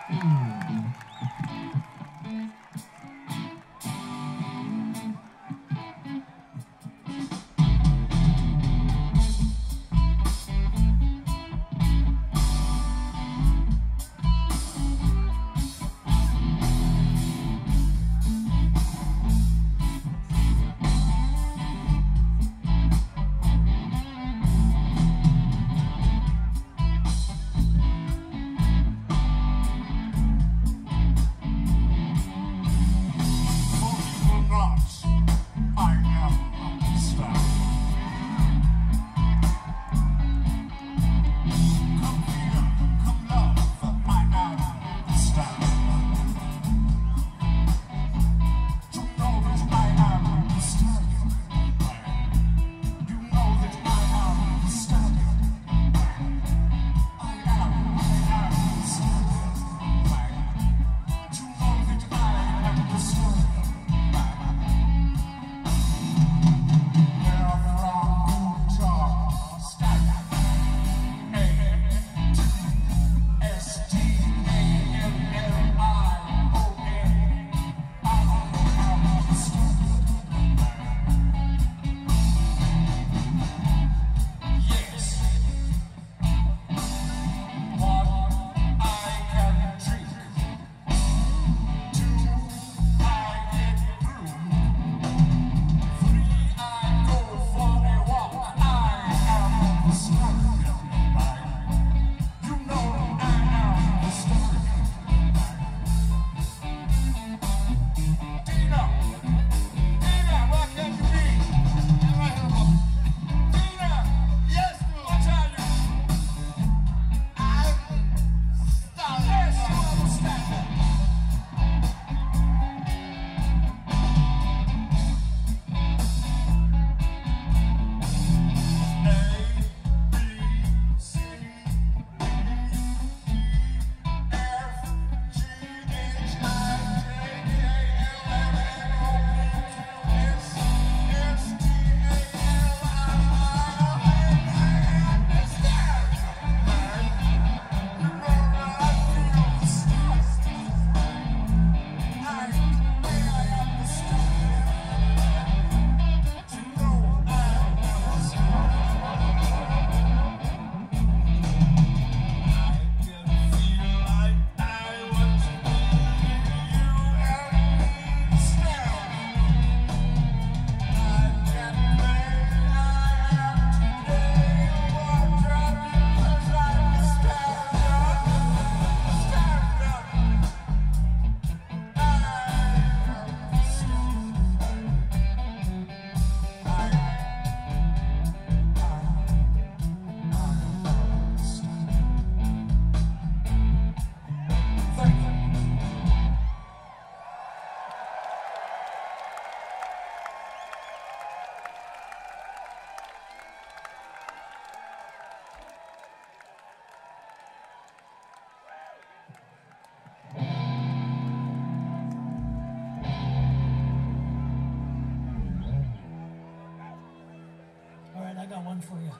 one for you.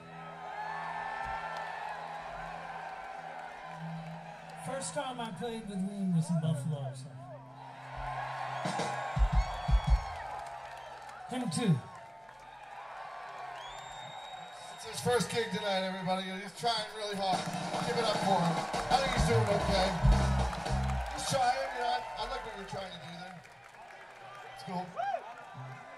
First time I played with Liam was in Buffalo, so. Him too. It's his first gig tonight, everybody. He's trying really hard. Give it up for him. I think he's doing okay. He's trying, you know. I like what you're trying to do there. It's cool.